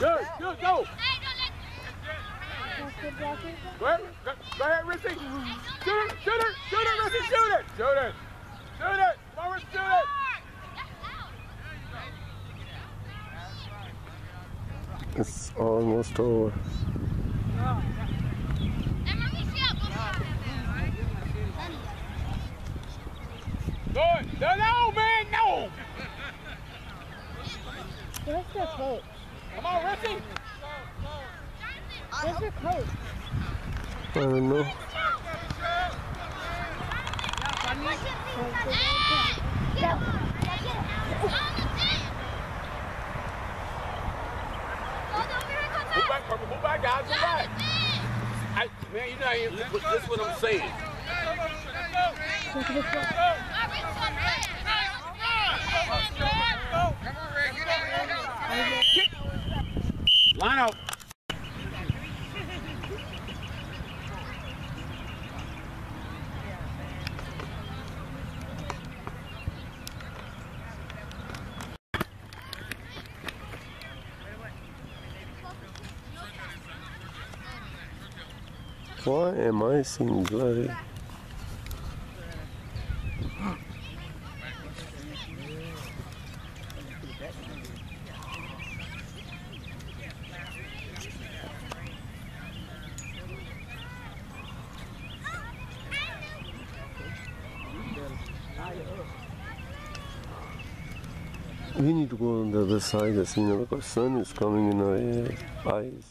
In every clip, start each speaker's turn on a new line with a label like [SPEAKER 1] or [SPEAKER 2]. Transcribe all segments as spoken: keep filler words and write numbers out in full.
[SPEAKER 1] Good, good, go. Go ahead, go, go ahead, Rissy. Shoot it, shoot it, shoot it, Rissy, shoot it. Shoot it. Shoot it. Come on, Rissy, shoot it.
[SPEAKER 2] It's almost over.
[SPEAKER 1] Good. No, no, man, no.
[SPEAKER 3] Where's the coach?
[SPEAKER 1] Come on, Rissy.
[SPEAKER 3] Where's the coach?
[SPEAKER 2] I don't know.
[SPEAKER 1] Move back, Purple. Move back, guys. Move back. I, man, you know, this, this is what I'm saying. Line up.
[SPEAKER 2] Why am I seeing bloody? We need to go on the other side, as you know, because sun is coming in our eyes.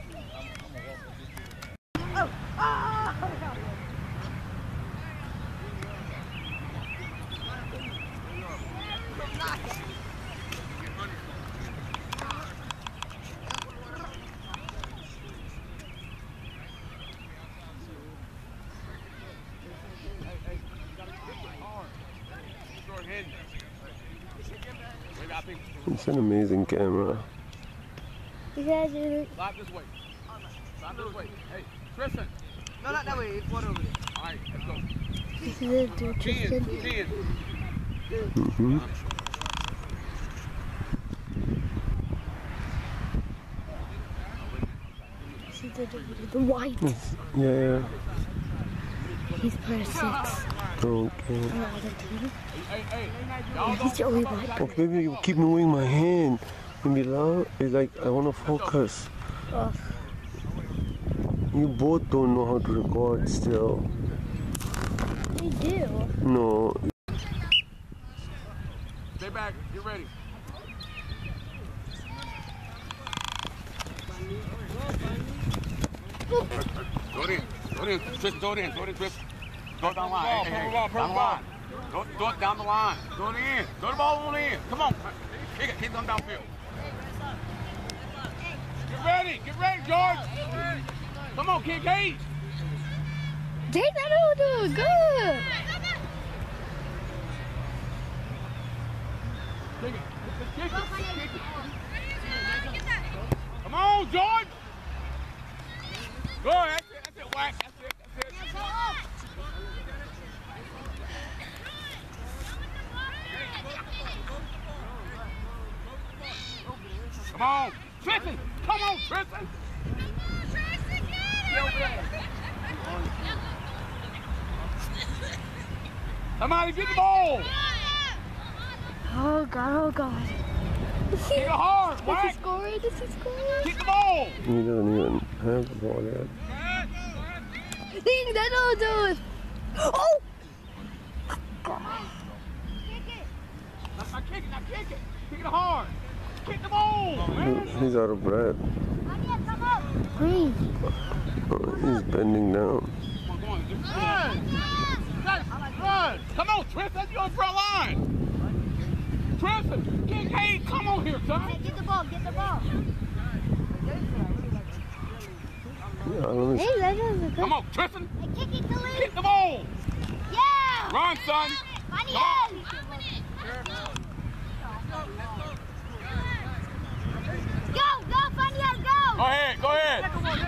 [SPEAKER 2] It's an amazing camera.
[SPEAKER 3] You guys are
[SPEAKER 1] Slide this way. Slide this way. Hey, Tristan.
[SPEAKER 4] No, not that way. It's one over there.
[SPEAKER 1] All right, let's go.
[SPEAKER 3] This is it, dude.
[SPEAKER 1] Chin, chin.
[SPEAKER 2] Mm-hmm.
[SPEAKER 3] See the, the white.
[SPEAKER 2] Yeah.
[SPEAKER 3] He's player six.
[SPEAKER 2] Okay.
[SPEAKER 1] Hey, hey.
[SPEAKER 3] He's the only white.
[SPEAKER 2] Oh, baby, you keep moving my hand. Maybe loud. It's like I want to focus.
[SPEAKER 3] Oh.
[SPEAKER 2] You both don't know how to record still.
[SPEAKER 3] They do.
[SPEAKER 2] No.
[SPEAKER 1] Stay back. Get ready. Go it in. Go it in. Tristan, go it in. Go it in, Tristan. Go down the line. Hey, hey, hey. Down the line. Go, go it down the line. Go it in. Go the ball on in. Come on. Kick it. Keep them downfield. Get ready. Get ready, George. Come on, kick eight.
[SPEAKER 3] Take that over. Good.
[SPEAKER 1] Kick it. Kick it. Kick it. Come on, George. Go. That's it. That's it. Whack. That's it. That's it. Come on, Tristan. Come on, Tristan. Somebody get the ball.
[SPEAKER 3] Oh God, oh God.
[SPEAKER 1] Kick it hard,
[SPEAKER 3] This
[SPEAKER 1] Whack.
[SPEAKER 3] is scoring, this is scoring.
[SPEAKER 1] Kick the ball.
[SPEAKER 2] He doesn't even have the ball yet.
[SPEAKER 3] Ding, that'll do it. Oh!
[SPEAKER 1] Now kick it, now kick it. Kick it hard. Kick the ball, man.
[SPEAKER 2] He's out of breath.
[SPEAKER 3] Green.
[SPEAKER 2] Oh, he's bending down.
[SPEAKER 1] Come on, go on. Run. Run. Come on, Tristan. You're on the front line. Tristan, kick eight. Come on here, son.
[SPEAKER 3] Hey, get the ball, get the ball.
[SPEAKER 2] Yeah, let me
[SPEAKER 3] Hey, that was a good.
[SPEAKER 1] Come on, Tristan.
[SPEAKER 3] Hey, kick it to lead.
[SPEAKER 1] Kick the ball.
[SPEAKER 3] Yeah!
[SPEAKER 1] Run, son.
[SPEAKER 3] Money
[SPEAKER 1] Come on.
[SPEAKER 3] in. Go, go, Fania, go!
[SPEAKER 1] Go ahead, go ahead.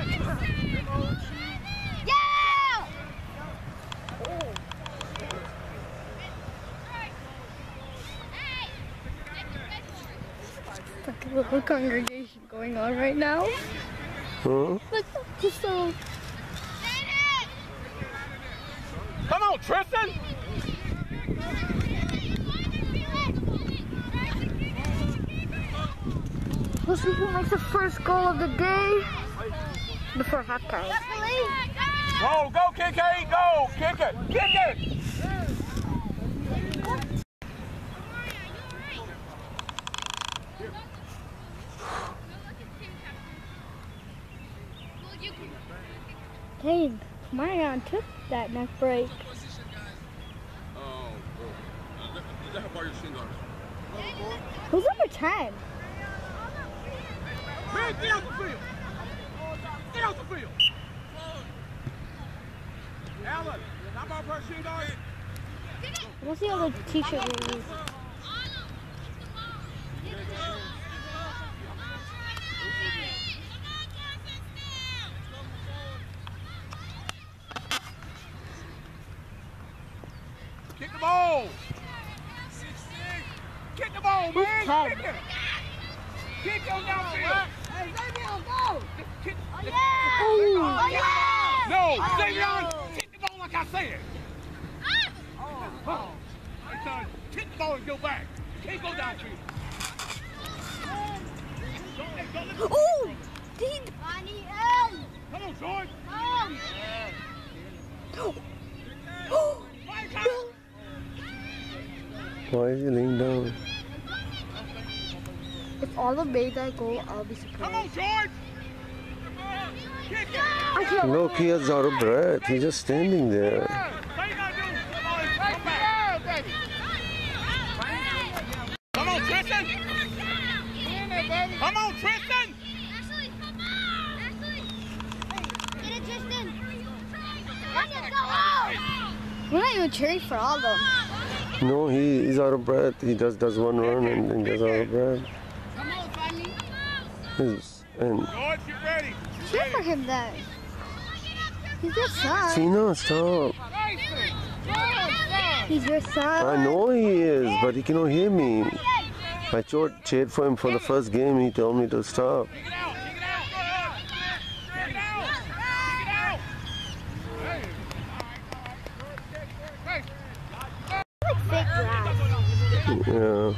[SPEAKER 3] Yeah! Fucking little congregation.
[SPEAKER 5] going on right now.
[SPEAKER 2] Huh?
[SPEAKER 5] Like, just so.
[SPEAKER 1] Come on, Tristan!
[SPEAKER 5] Let's see who makes the first goal of the day before halftime.
[SPEAKER 1] Go, go, kick it, go! Kick it, kick it!
[SPEAKER 5] Dang, Marion took that neck break.
[SPEAKER 1] Oh, bro. Is that how far your shin goes?
[SPEAKER 5] Who's number ten?
[SPEAKER 1] Man, get out the field! Get out the field! Alan, how about her shin goes?
[SPEAKER 5] What's the other t-shirt we use?
[SPEAKER 1] Kick the ball! Kick the ball,
[SPEAKER 5] Who's
[SPEAKER 1] man!
[SPEAKER 5] ten?
[SPEAKER 1] Kick it! Kick it downfield!
[SPEAKER 4] Hey, Xavier, go!
[SPEAKER 1] Kick,
[SPEAKER 3] Oh,
[SPEAKER 1] kick-
[SPEAKER 3] yeah!
[SPEAKER 5] Oh,
[SPEAKER 3] Oh, yeah!
[SPEAKER 1] No,
[SPEAKER 3] Oh,
[SPEAKER 1] Xavier,
[SPEAKER 3] no.
[SPEAKER 1] kick the ball like I said. Oh. Hey, son, kick the ball and go back. Can't go downfield. Don't, hey, don't let-
[SPEAKER 5] Oh! Did
[SPEAKER 3] Bonnie, um,
[SPEAKER 1] Come on, George.
[SPEAKER 3] um.
[SPEAKER 5] Oh!
[SPEAKER 1] Fire, Kyle.
[SPEAKER 2] Why is he laying down?
[SPEAKER 5] If Olive made that goal, I'll be
[SPEAKER 1] Come on,
[SPEAKER 5] surprised.
[SPEAKER 1] George. Kick it.
[SPEAKER 5] I can't.
[SPEAKER 2] Look, he is out of breath. He's just standing there.
[SPEAKER 1] How you gotta do? Come on, come back. Come on, Tristan. Come on, Tristan.
[SPEAKER 3] Ashley, come on! Ashley! Get it, Tristan! Let's go home!
[SPEAKER 5] We're not even cheering for all of them.
[SPEAKER 2] No, he is out of breath. He just does one run and then gets out of breath.
[SPEAKER 3] Come on, Bonnie!
[SPEAKER 2] His, and
[SPEAKER 1] George, get ready.
[SPEAKER 5] Cheer for him then. He's your son.
[SPEAKER 2] Tina, stop.
[SPEAKER 5] He's your son.
[SPEAKER 2] I know he is, but he cannot hear me. I cheered cheered for him for the first game. He told me to stop.
[SPEAKER 1] Kick it out. Kick it out. Kick it out. Kick it out. Hey. Hey.
[SPEAKER 5] Like fake grass.
[SPEAKER 2] Yeah.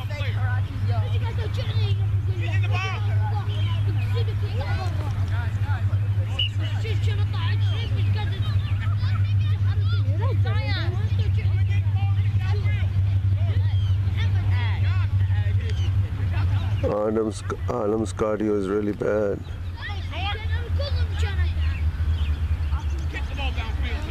[SPEAKER 1] Get in the box.
[SPEAKER 2] Adam's Adam's cardio is really bad.
[SPEAKER 1] Kick the ball downfield.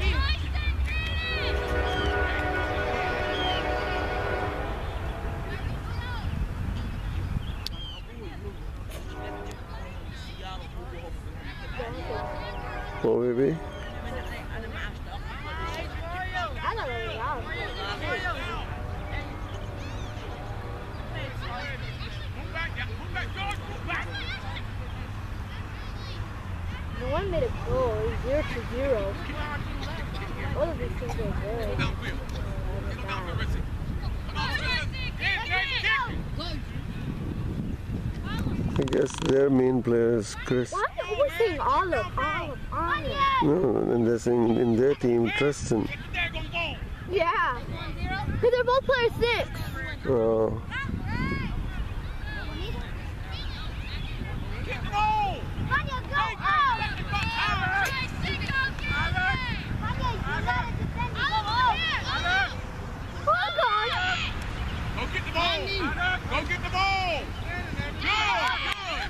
[SPEAKER 2] Oh, baby. Move back. Yeah, move back, George. Move back.
[SPEAKER 5] No one made a goal. It's zero to zero. All of these things are good.
[SPEAKER 1] Downfield. Get him downfield, Richie. Come on, Tristan. Kick, kick, kick.
[SPEAKER 2] I guess their main player is Chris.
[SPEAKER 5] Why are we saying Olive? Olive, Olive.
[SPEAKER 2] No, and they're saying in their team, Tristan.
[SPEAKER 1] Kick the daggone ball.
[SPEAKER 5] Yeah. But they're both players six.
[SPEAKER 2] Oh,
[SPEAKER 1] Kick the ball.
[SPEAKER 3] Vanya, go
[SPEAKER 1] Hey,
[SPEAKER 3] home!
[SPEAKER 1] let the ball out.
[SPEAKER 3] Vanya, you gotta defend it, go home!
[SPEAKER 5] Oh, God.
[SPEAKER 1] Go get the ball. Go get the ball. Good, good,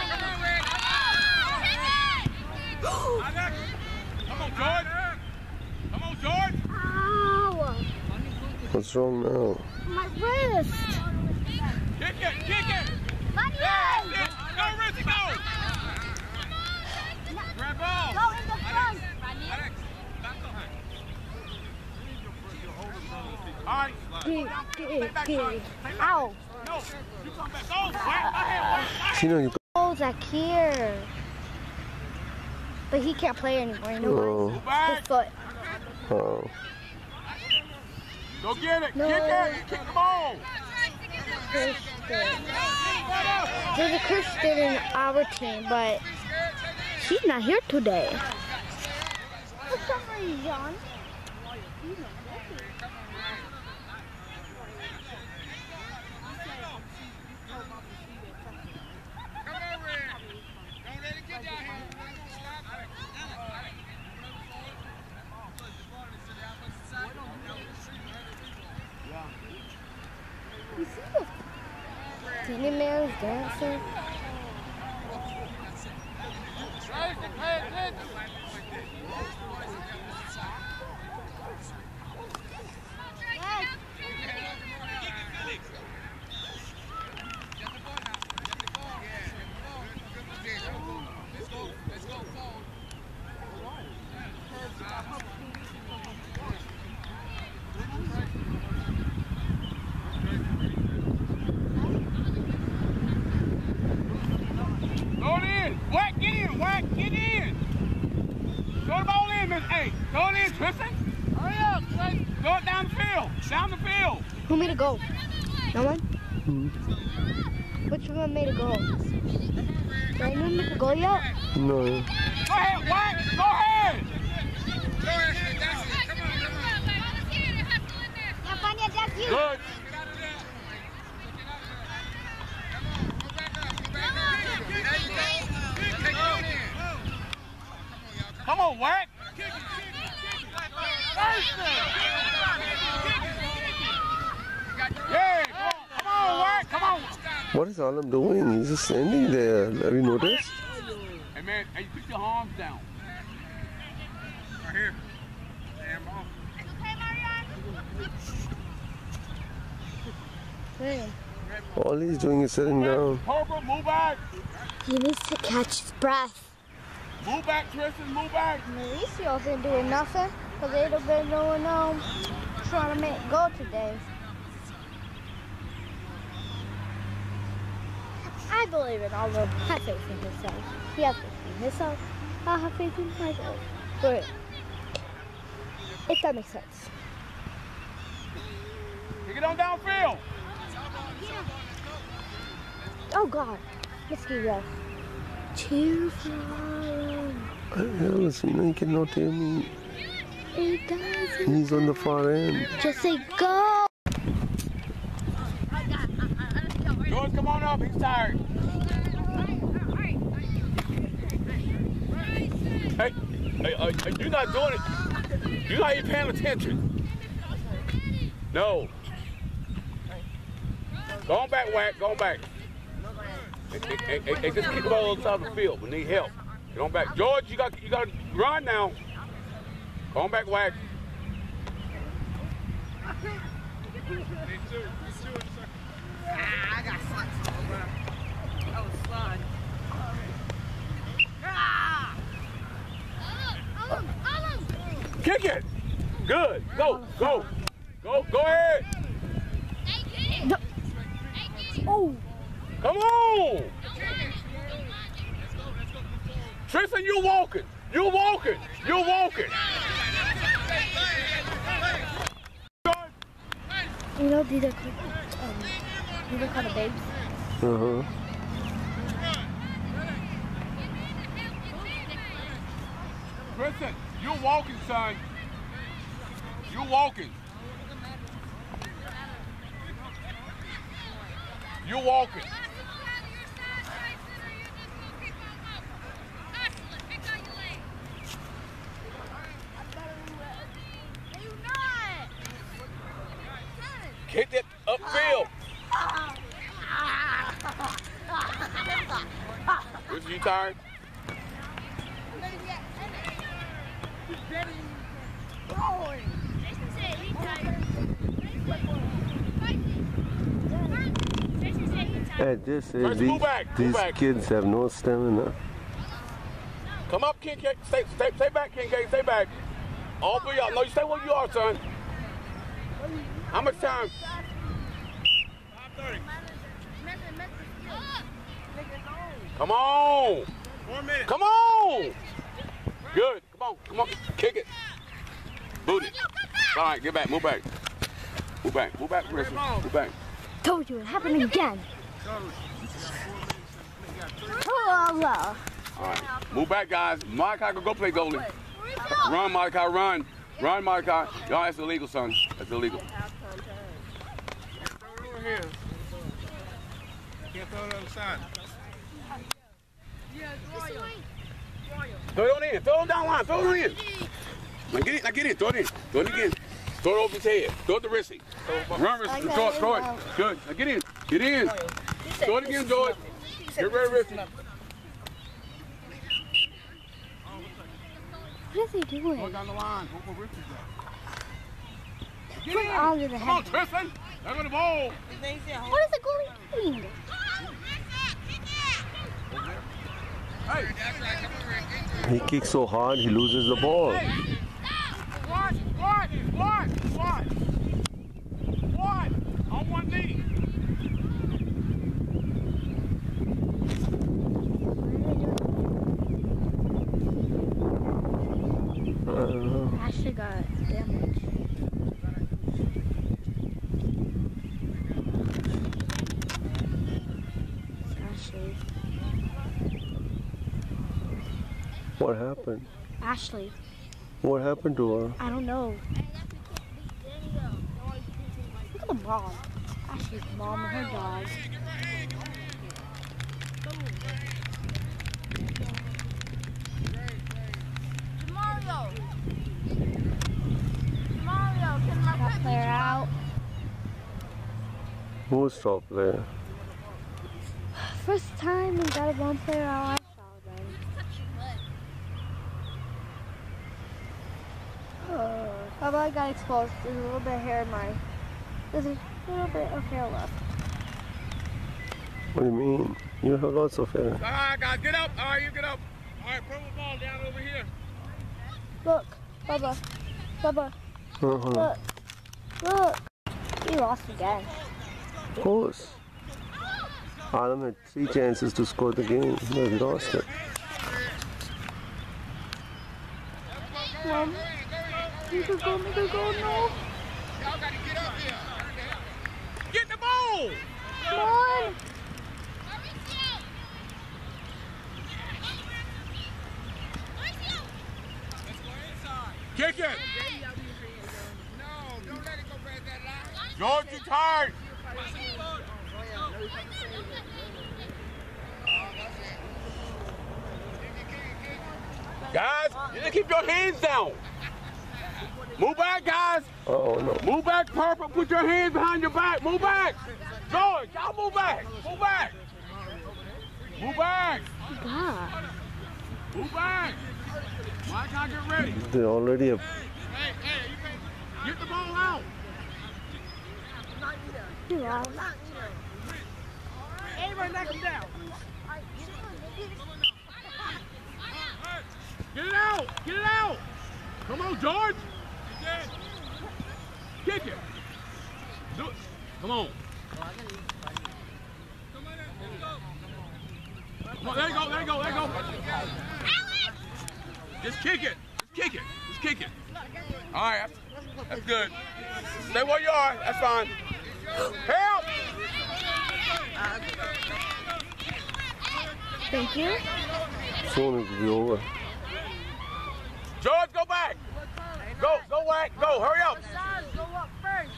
[SPEAKER 1] good. Come on, George. Come on, George.
[SPEAKER 5] Ow.
[SPEAKER 2] what's wrong now?
[SPEAKER 5] My wrist.
[SPEAKER 1] Kick it, kick it.
[SPEAKER 3] Vanya!
[SPEAKER 1] Yes, go, Richie, go. Grab ball.
[SPEAKER 3] Go in the front!
[SPEAKER 1] Alex, back up. All right.
[SPEAKER 5] Get, get, get. Ow.
[SPEAKER 1] No, you come back. Go, back, ahead, back,
[SPEAKER 2] Tina, you
[SPEAKER 5] Oh, Zakir. But he can't play anymore. You know why?
[SPEAKER 2] oh,
[SPEAKER 1] Go back.
[SPEAKER 5] His foot.
[SPEAKER 2] oh.
[SPEAKER 1] Go get it.
[SPEAKER 5] No.
[SPEAKER 1] Kick it. Kick the ball.
[SPEAKER 5] His Kristen. There's a Kristen in our team, but she's not here today. What's up for you, John? You see the Candy Man's dancing?
[SPEAKER 1] Hey, throw it in, Tristan. Hurry up, Tristan. Throw it down the field. Down the field.
[SPEAKER 5] Who made a goal? No one?
[SPEAKER 2] Hmm.
[SPEAKER 5] Which one made a goal? Did anyone make a goal yet?
[SPEAKER 2] No.
[SPEAKER 1] Go ahead, White. Go ahead. Go ahead. Come on, come on. Good. Come on, Wack. Yeah, come on, Wack. Come on.
[SPEAKER 2] What is Alam doing? He's just standing there. Have you noticed?
[SPEAKER 1] Hey, man, hey, put your arms down. Right here. Damn ball.
[SPEAKER 5] Hey.
[SPEAKER 2] All he's doing is sitting down.
[SPEAKER 1] Purple, move back.
[SPEAKER 5] He needs to catch his breath.
[SPEAKER 1] Move back, Tristan, move back.
[SPEAKER 5] Mauricio isn't doing nothing because they'd have been doing, um, trying to make a goal today. I believe in Aldo. Have faith in himself. He has faith in himself. I have faith in myself. But if that makes sense.
[SPEAKER 1] Take it on downfield.
[SPEAKER 5] Oh God, mosquito. Too far.
[SPEAKER 2] Listen, you cannot hear me.
[SPEAKER 5] It doesn't.
[SPEAKER 2] He's on the far end.
[SPEAKER 5] Just say go.
[SPEAKER 1] George, come on up. He's tired. Hey, hey, uh, you're not doing it. You're not even paying attention. No. Go on back, Wack. Go on back. Hey, hey, hey, hey, just kick the ball on the side of the field. We need help. Get on back. George, you got you got to run now. Go on back, Wack.
[SPEAKER 4] Ah, I got sluts. That was slide. Ah!
[SPEAKER 1] Kick it. Good. Go, go. Go, go ahead.
[SPEAKER 5] No. Oh.
[SPEAKER 1] Come on. Tristan, you're walking. You're walking. You're walking.
[SPEAKER 5] You know, these are called, um, these are called the babes.
[SPEAKER 2] Uh-huh.
[SPEAKER 1] Tristan, you're walking, son. You're walking. You're walking. Kick it upfield. Is you tired?
[SPEAKER 2] I just say
[SPEAKER 1] First,
[SPEAKER 2] these,
[SPEAKER 1] move back, move
[SPEAKER 2] these
[SPEAKER 1] back.
[SPEAKER 2] kids have no stamina.
[SPEAKER 1] Come up, King K. Stay, stay, stay back, King K. Stay back. All three of y'all. No, you stay where you are, son. How much time? Come on. Four minutes. Come on. Good. Come on. Come on. Kick it. Boot it. All right. Get back. Move back. Move back. Move back, Chris. Move back.
[SPEAKER 5] Told you it happened again. Oh, well.
[SPEAKER 1] All right. Move back, guys. Malachi, go play goalie. Run, Malachi, run. Run, Malachi. Y'all, that's illegal, son. That's illegal.
[SPEAKER 4] Over here. Can't throw it on the side.
[SPEAKER 1] Throw it on in. Throw it down line. Throw it in. Now get it. Now get it. Throw it in. Throw it again. Throw it over his head. Throw it to Rissy. Run, Rissy. Throw it. Throw it. Good. Now get in. Get in. Throw it again, George. Get ready, Rissy.
[SPEAKER 5] What is he doing?
[SPEAKER 1] Go down the line. Go for Rissy's back. Get
[SPEAKER 5] Put
[SPEAKER 1] in.
[SPEAKER 5] all of the
[SPEAKER 1] Come on,
[SPEAKER 5] head.
[SPEAKER 1] Tristan. There go the ball.
[SPEAKER 5] What is the goalie doing?
[SPEAKER 1] Hey.
[SPEAKER 2] He kicks so hard, he loses the ball.
[SPEAKER 1] Hey. Squat, squat, squat, squat. Squat. On one knee.
[SPEAKER 2] Uh,
[SPEAKER 5] Ashley got damaged. Ashley.
[SPEAKER 2] what happened?
[SPEAKER 5] Ashley.
[SPEAKER 2] What happened to her?
[SPEAKER 5] I don't know. Look at the mom. Ashley's mom and her dog.
[SPEAKER 3] Mario. Mario, can my
[SPEAKER 5] That player out.
[SPEAKER 2] Who's top player?
[SPEAKER 5] First time we got a one player out. I saw them. Oh, how about I got exposed? There's a little bit of hair in my. There's a little bit of hair left.
[SPEAKER 2] What do you mean? You have lots of hair.
[SPEAKER 1] All right, guys, get up. All right, you get up. All right, throw the ball down over here.
[SPEAKER 5] Look, Bubba. Bubba.
[SPEAKER 2] Uh-huh.
[SPEAKER 5] Look. Look. We lost again.
[SPEAKER 2] Of course. Adam had three chances to score the game. He lost it.
[SPEAKER 5] Mom. You could go, make a goal, no.
[SPEAKER 1] Y'all got to get up here. Get the ball.
[SPEAKER 5] Come on.
[SPEAKER 1] Kick it. No, don't let it go past that line. George, you tired. Guys, you need to keep your hands down. Move back, guys.
[SPEAKER 2] Uh-oh, no.
[SPEAKER 1] Move back, Purple. Put your hands behind your back. Move back. George, y'all move back. Move back. Move back.
[SPEAKER 5] God.
[SPEAKER 1] Move back. Why can't get ready?
[SPEAKER 2] They already have.
[SPEAKER 1] Hey, hey, you can get the ball out.
[SPEAKER 5] You're out.
[SPEAKER 4] Everybody knock him down.
[SPEAKER 1] Get it out. Get it out. Come on, George. Kick it. Do it. Come on. Come on, there you go, there you go, there you go. Just kick it. Just kick it. Just kick it. All right, that's, that's good. Stay where you are. That's fine. Help!
[SPEAKER 5] Thank you.
[SPEAKER 2] Soon it'll be over.
[SPEAKER 1] George, go back. Go, go back. Go, hurry up.
[SPEAKER 3] Go up first.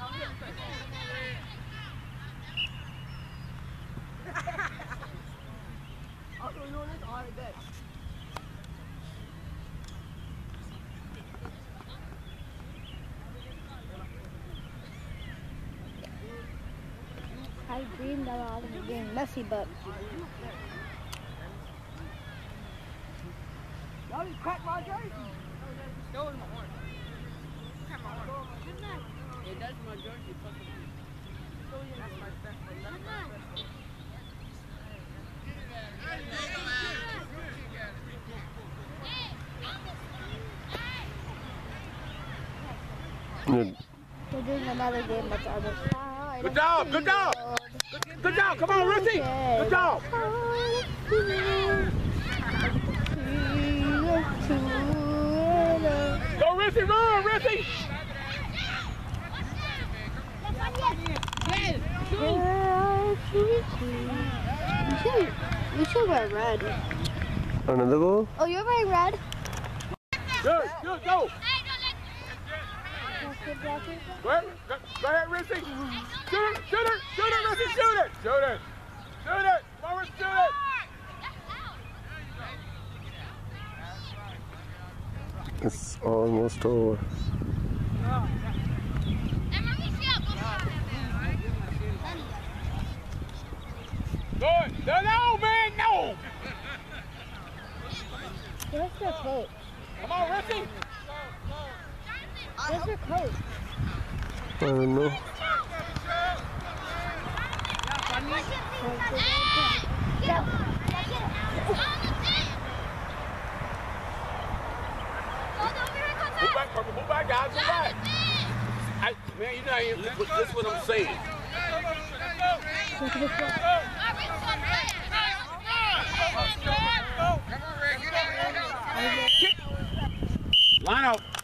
[SPEAKER 5] I dreamed about it being messy, but
[SPEAKER 4] Y'all just cracked my jersey. That was my horn. Cracked my horn. Yeah, that's my jersey. That's my best friend. That's my best friend.
[SPEAKER 2] Yeah.
[SPEAKER 5] we're doing another game at the other side.
[SPEAKER 1] Good job, good job. Good, good job. Come on, Rissy. Good job. Go, Rissy, run, Rissy.
[SPEAKER 5] Yeah, wear red.
[SPEAKER 2] Another goal?
[SPEAKER 5] Oh, you're wearing red?
[SPEAKER 1] Good, good, go. Go ahead, go, go ahead, Rissy. Shoot it, shoot it, shoot it, Rissy, shoot it. Shoot it, shoot it. Come on, Rissy, shoot it.
[SPEAKER 2] It's almost over.
[SPEAKER 1] Good. No, no, man, no.
[SPEAKER 5] Where's your coach?
[SPEAKER 1] Come on, Rissy.
[SPEAKER 5] Where's your coach?
[SPEAKER 2] I don't know.
[SPEAKER 1] Move back, Purple. Move back, guys. Move back. I, man, you're not even. This, this is what I'm saying. Line up.